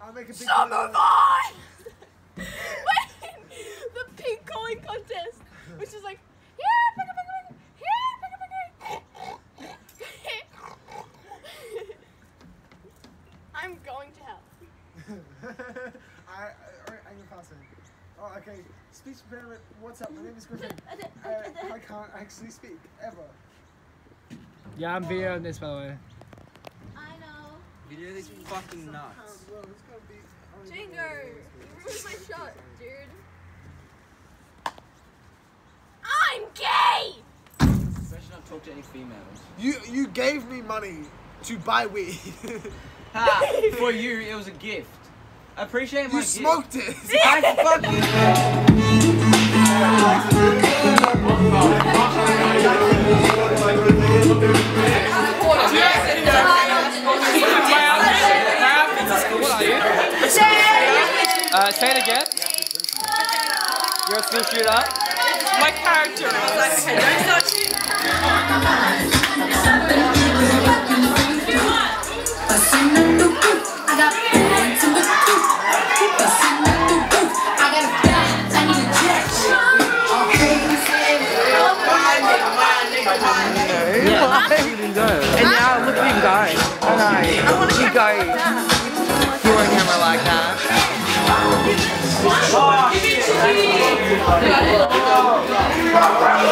I'll make a big So move on! Wait! The pink calling contest! Which is like, yeah, pika pika pika! Yeah, pika pika! I'm going to hell. I'm passing. Oh, okay. Speech impairment. What's up? My name is Griffin. I can't actually speak ever. Yeah, I'm videoing this by the way. I know. Video these fucking nuts. Jingo! You ruined my shot, dude. I'm gay! Especially not talk to any females. You gave me money to buy weed. Ha! For you, it was a gift. I appreciate my You gift. smoked it. I fucking. Say it again. You're a school shooter. My character is like, okay, don't start shooting. And now look at him go. I know. You go. You want a camera like that. Oh,